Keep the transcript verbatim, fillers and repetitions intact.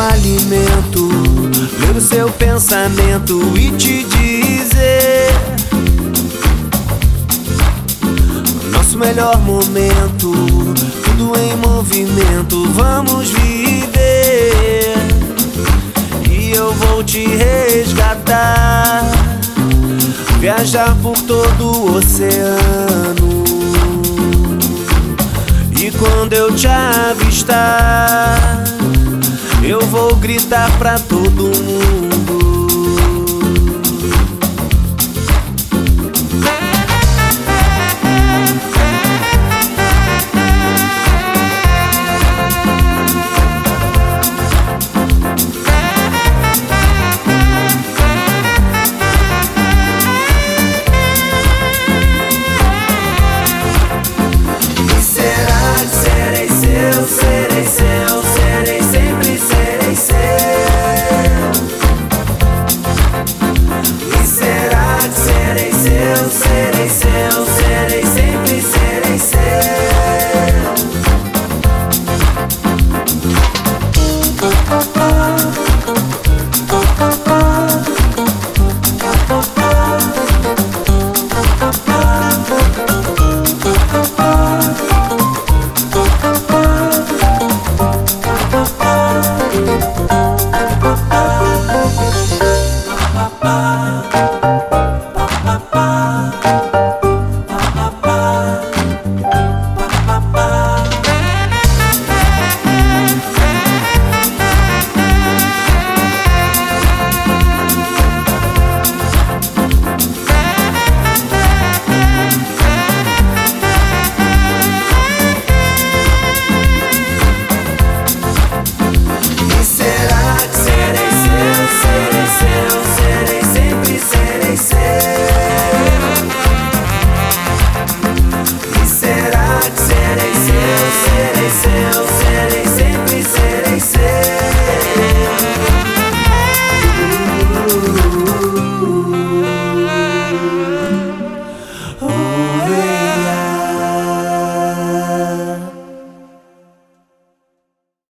alimento, ler o seu pensamento e te dizer: nosso melhor momento, tudo em movimento, vamos viver. E eu vou te resgatar, viajar por todo o oceano. E quando eu te avistar, eu vou gritar pra todo mundo: